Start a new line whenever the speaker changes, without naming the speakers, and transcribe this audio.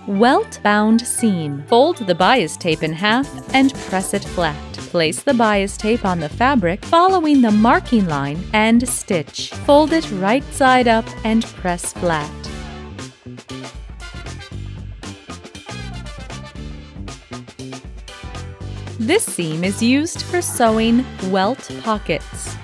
Welt bound seam. Fold the bias tape in half and press it flat. Place the bias tape on the fabric following the marking line and stitch. Fold it right side up and press flat. This seam is used for sewing welt pockets.